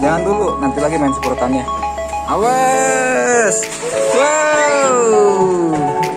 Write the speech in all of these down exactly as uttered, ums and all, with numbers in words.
Jangan dulu, nanti lagi main semprotannya. Awas. Wow.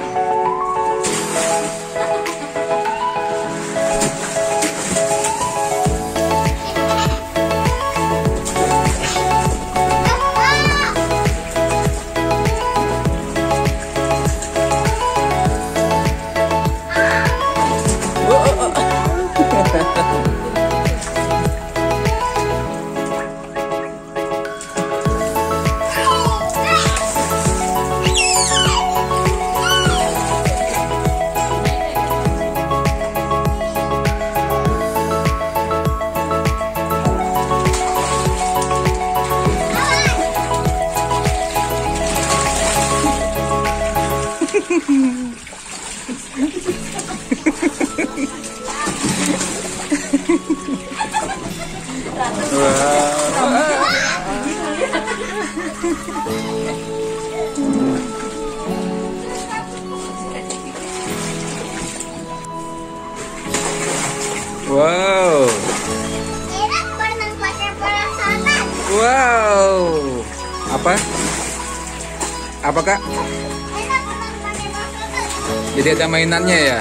Wow. Wow. Apa? Apa kak? Jadi ada mainannya ya?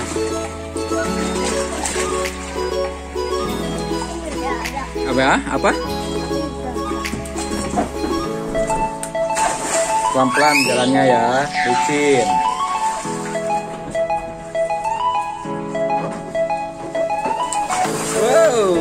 Apa ya? Apa? Pelan-pelan jalannya ya, licin. Wow.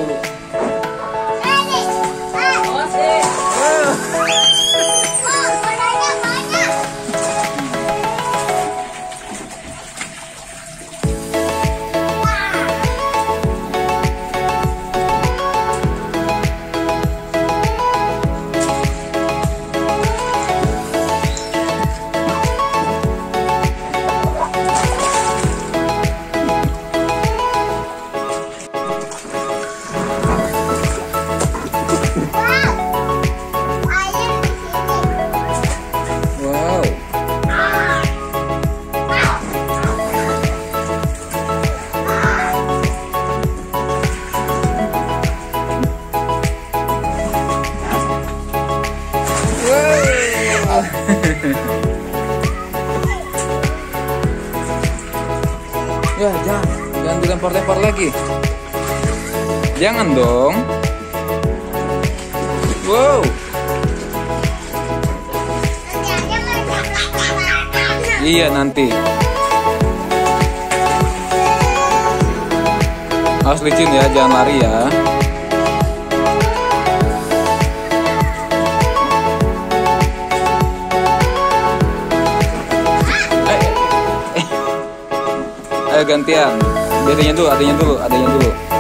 Ya, jangan, jangan dilempar-lempar lagi. Jangan dong. Wow. Iya nanti. Harus licin ya, jangan lari ya. Ayo gantian, adanya dulu, adanya dulu, adanya dulu.